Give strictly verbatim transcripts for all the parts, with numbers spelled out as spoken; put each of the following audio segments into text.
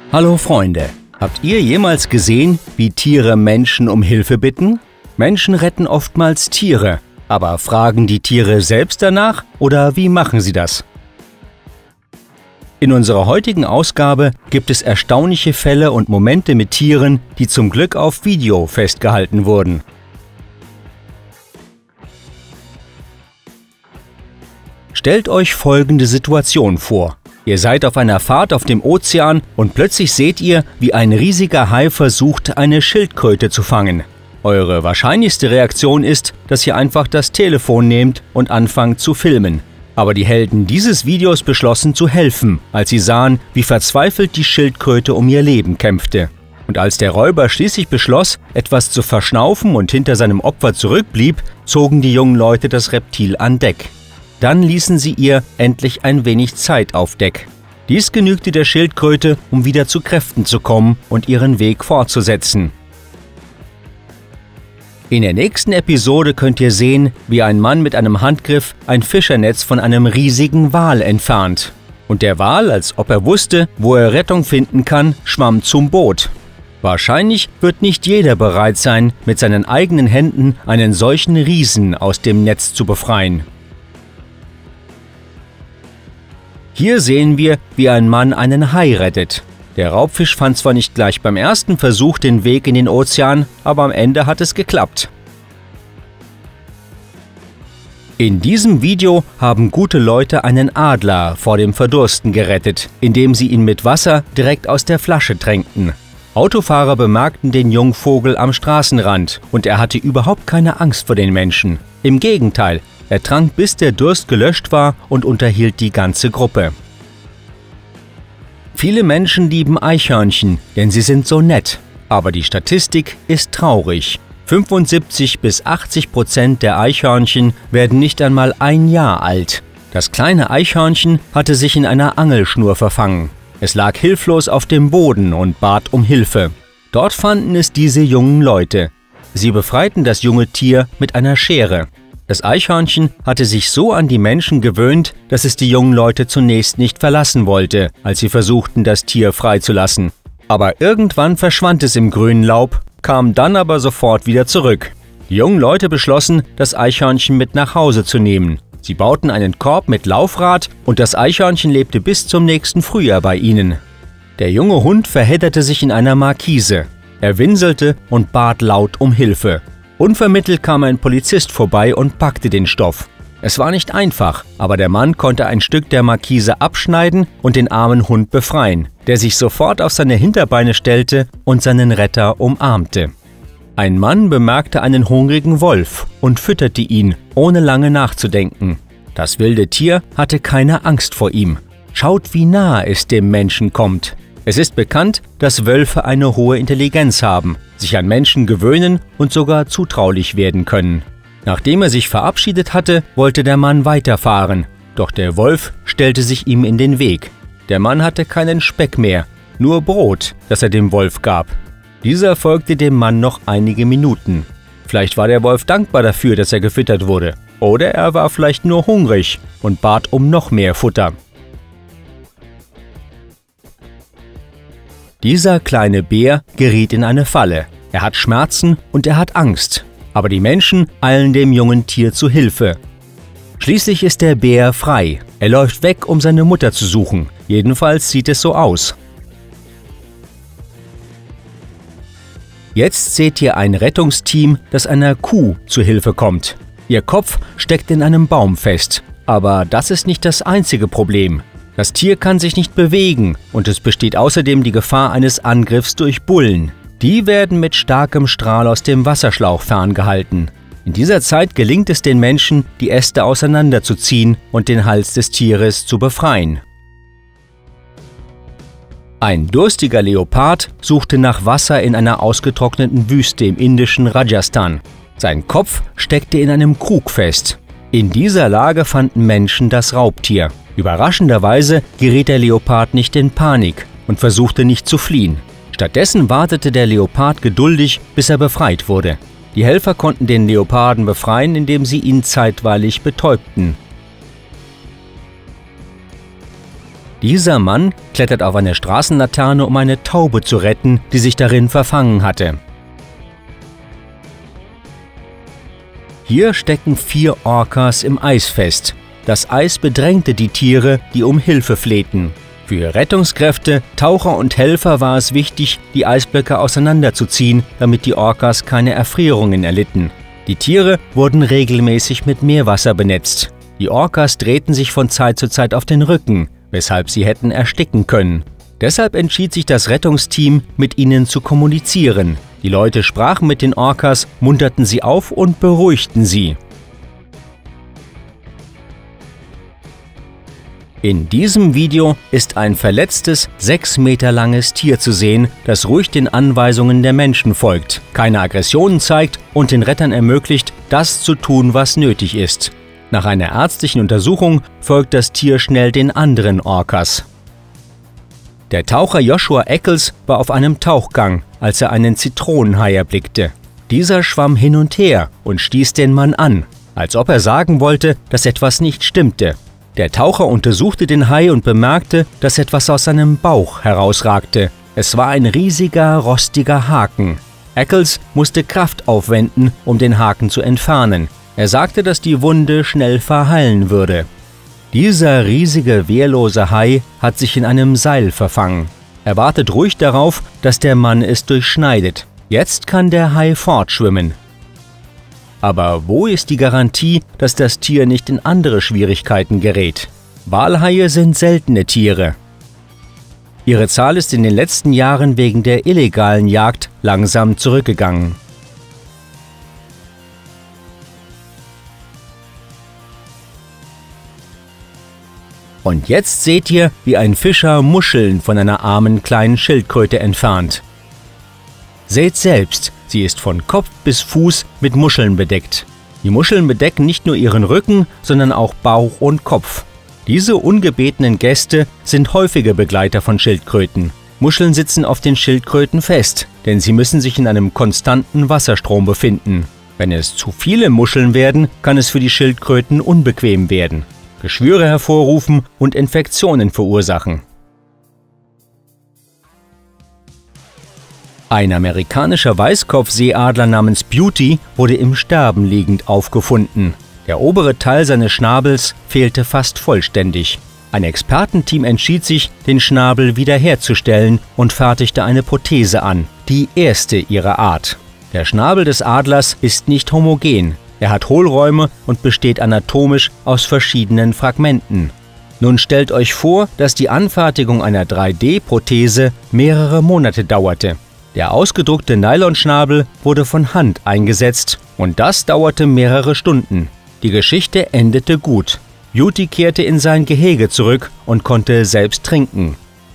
Hallo Freunde, habt ihr jemals gesehen, wie Tiere Menschen um Hilfe bitten? Menschen retten oftmals Tiere, aber fragen die Tiere selbst danach oder wie machen sie das? In unserer heutigen Ausgabe gibt es erstaunliche Fälle und Momente mit Tieren, die zum Glück auf Video festgehalten wurden. Stellt euch folgende Situation vor. Ihr seid auf einer Fahrt auf dem Ozean und plötzlich seht ihr, wie ein riesiger Hai versucht, eine Schildkröte zu fangen. Eure wahrscheinlichste Reaktion ist, dass ihr einfach das Telefon nehmt und anfangt zu filmen. Aber die Helden dieses Videos beschlossen zu helfen, als sie sahen, wie verzweifelt die Schildkröte um ihr Leben kämpfte. Und als der Räuber schließlich beschloss, etwas zu verschnaufen und hinter seinem Opfer zurückblieb, zogen die jungen Leute das Reptil an Deck. Dann ließen sie ihr endlich ein wenig Zeit auf Deck. Dies genügte der Schildkröte, um wieder zu Kräften zu kommen und ihren Weg fortzusetzen. In der nächsten Episode könnt ihr sehen, wie ein Mann mit einem Handgriff ein Fischernetz von einem riesigen Wal entfernt. Und der Wal, als ob er wusste, wo er Rettung finden kann, schwamm zum Boot. Wahrscheinlich wird nicht jeder bereit sein, mit seinen eigenen Händen einen solchen Riesen aus dem Netz zu befreien. Hier sehen wir, wie ein Mann einen Hai rettet. Der Raubfisch fand zwar nicht gleich beim ersten Versuch den Weg in den Ozean, aber am Ende hat es geklappt. In diesem Video haben gute Leute einen Adler vor dem Verdursten gerettet, indem sie ihn mit Wasser direkt aus der Flasche tränkten. Autofahrer bemerkten den jungen Vogel am Straßenrand und er hatte überhaupt keine Angst vor den Menschen. Im Gegenteil, er trank, bis der Durst gelöscht war und unterhielt die ganze Gruppe. Viele Menschen lieben Eichhörnchen, denn sie sind so nett. Aber die Statistik ist traurig. fünfundsiebzig bis achtzig Prozent der Eichhörnchen werden nicht einmal ein Jahr alt. Das kleine Eichhörnchen hatte sich in einer Angelschnur verfangen. Es lag hilflos auf dem Boden und bat um Hilfe. Dort fanden es diese jungen Leute. Sie befreiten das junge Tier mit einer Schere. Das Eichhörnchen hatte sich so an die Menschen gewöhnt, dass es die jungen Leute zunächst nicht verlassen wollte, als sie versuchten, das Tier freizulassen. Aber irgendwann verschwand es im grünen Laub, kam dann aber sofort wieder zurück. Die jungen Leute beschlossen, das Eichhörnchen mit nach Hause zu nehmen. Sie bauten einen Korb mit Laufrad und das Eichhörnchen lebte bis zum nächsten Frühjahr bei ihnen. Der junge Hund verhedderte sich in einer Markise. Er winselte und bat laut um Hilfe. Unvermittelt kam ein Polizist vorbei und packte den Stoff. Es war nicht einfach, aber der Mann konnte ein Stück der Markise abschneiden und den armen Hund befreien, der sich sofort auf seine Hinterbeine stellte und seinen Retter umarmte. Ein Mann bemerkte einen hungrigen Wolf und fütterte ihn, ohne lange nachzudenken. Das wilde Tier hatte keine Angst vor ihm. Schaut, wie nah es dem Menschen kommt. Es ist bekannt, dass Wölfe eine hohe Intelligenz haben, sich an Menschen gewöhnen und sogar zutraulich werden können. Nachdem er sich verabschiedet hatte, wollte der Mann weiterfahren, doch der Wolf stellte sich ihm in den Weg. Der Mann hatte keinen Speck mehr, nur Brot, das er dem Wolf gab. Dieser folgte dem Mann noch einige Minuten. Vielleicht war der Wolf dankbar dafür, dass er gefüttert wurde, oder er war vielleicht nur hungrig und bat um noch mehr Futter. Dieser kleine Bär geriet in eine Falle. Er hat Schmerzen und er hat Angst. Aber die Menschen eilen dem jungen Tier zu Hilfe. Schließlich ist der Bär frei. Er läuft weg, um seine Mutter zu suchen. Jedenfalls sieht es so aus. Jetzt seht ihr ein Rettungsteam, das einer Kuh zu Hilfe kommt. Ihr Kopf steckt in einem Baum fest. Aber das ist nicht das einzige Problem. Das Tier kann sich nicht bewegen und es besteht außerdem die Gefahr eines Angriffs durch Bullen. Die werden mit starkem Strahl aus dem Wasserschlauch ferngehalten. In dieser Zeit gelingt es den Menschen, die Äste auseinanderzuziehen und den Hals des Tieres zu befreien. Ein durstiger Leopard suchte nach Wasser in einer ausgetrockneten Wüste im indischen Rajasthan. Sein Kopf steckte in einem Krug fest. In dieser Lage fanden Menschen das Raubtier. Überraschenderweise geriet der Leopard nicht in Panik und versuchte nicht zu fliehen. Stattdessen wartete der Leopard geduldig, bis er befreit wurde. Die Helfer konnten den Leoparden befreien, indem sie ihn zeitweilig betäubten. Dieser Mann klettert auf eine Straßenlaterne, um eine Taube zu retten, die sich darin verfangen hatte. Hier stecken vier Orcas im Eis fest. Das Eis bedrängte die Tiere, die um Hilfe flehten. Für Rettungskräfte, Taucher und Helfer war es wichtig, die Eisblöcke auseinanderzuziehen, damit die Orcas keine Erfrierungen erlitten. Die Tiere wurden regelmäßig mit Meerwasser benetzt. Die Orcas drehten sich von Zeit zu Zeit auf den Rücken, weshalb sie hätten ersticken können. Deshalb entschied sich das Rettungsteam, mit ihnen zu kommunizieren. Die Leute sprachen mit den Orcas, munterten sie auf und beruhigten sie. In diesem Video ist ein verletztes, sechs Meter langes Tier zu sehen, das ruhig den Anweisungen der Menschen folgt, keine Aggressionen zeigt und den Rettern ermöglicht, das zu tun, was nötig ist. Nach einer ärztlichen Untersuchung folgt das Tier schnell den anderen Orcas. Der Taucher Joshua Eccles war auf einem Tauchgang, als er einen Zitronenhai erblickte. Dieser schwamm hin und her und stieß den Mann an, als ob er sagen wollte, dass etwas nicht stimmte. Der Taucher untersuchte den Hai und bemerkte, dass etwas aus seinem Bauch herausragte. Es war ein riesiger, rostiger Haken. Eccles musste Kraft aufwenden, um den Haken zu entfernen. Er sagte, dass die Wunde schnell verheilen würde. Dieser riesige, wehrlose Hai hat sich in einem Seil verfangen. Er wartet ruhig darauf, dass der Mann es durchschneidet. Jetzt kann der Hai fortschwimmen. Aber wo ist die Garantie, dass das Tier nicht in andere Schwierigkeiten gerät? Walhaie sind seltene Tiere. Ihre Zahl ist in den letzten Jahren wegen der illegalen Jagd langsam zurückgegangen. Und jetzt seht ihr, wie ein Fischer Muscheln von einer armen kleinen Schildkröte entfernt. Seht selbst, sie ist von Kopf bis Fuß mit Muscheln bedeckt. Die Muscheln bedecken nicht nur ihren Rücken, sondern auch Bauch und Kopf. Diese ungebetenen Gäste sind häufige Begleiter von Schildkröten. Muscheln sitzen auf den Schildkröten fest, denn sie müssen sich in einem konstanten Wasserstrom befinden. Wenn es zu viele Muscheln werden, kann es für die Schildkröten unbequem werden, Geschwüre hervorrufen und Infektionen verursachen. Ein amerikanischer Weißkopfseeadler namens Beauty wurde im Sterben liegend aufgefunden. Der obere Teil seines Schnabels fehlte fast vollständig. Ein Expertenteam entschied sich, den Schnabel wiederherzustellen und fertigte eine Prothese an, die erste ihrer Art. Der Schnabel des Adlers ist nicht homogen. Er hat Hohlräume und besteht anatomisch aus verschiedenen Fragmenten. Nun stellt euch vor, dass die Anfertigung einer drei D Prothese mehrere Monate dauerte. Der ausgedruckte Nylonschnabel wurde von Hand eingesetzt und das dauerte mehrere Stunden. Die Geschichte endete gut. Beauty kehrte in sein Gehege zurück und konnte selbst trinken.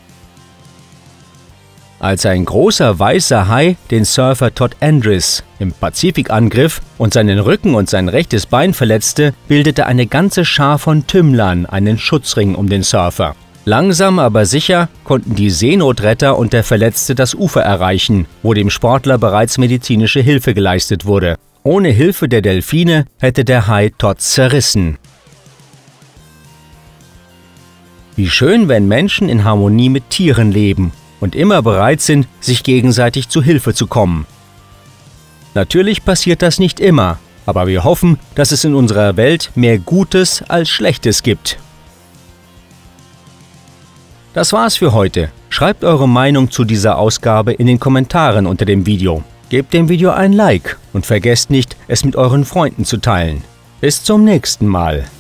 Als ein großer weißer Hai den Surfer Todd Andrews im Pazifik angriff und seinen Rücken und sein rechtes Bein verletzte, bildete eine ganze Schar von Tümmlern einen Schutzring um den Surfer. Langsam aber sicher konnten die Seenotretter und der Verletzte das Ufer erreichen, wo dem Sportler bereits medizinische Hilfe geleistet wurde. Ohne Hilfe der Delfine hätte der Hai Todd zerrissen. Wie schön, wenn Menschen in Harmonie mit Tieren leben und immer bereit sind, sich gegenseitig zu Hilfe zu kommen. Natürlich passiert das nicht immer, aber wir hoffen, dass es in unserer Welt mehr Gutes als Schlechtes gibt. Das war's für heute. Schreibt eure Meinung zu dieser Ausgabe in den Kommentaren unter dem Video. Gebt dem Video ein Like und vergesst nicht, es mit euren Freunden zu teilen. Bis zum nächsten Mal.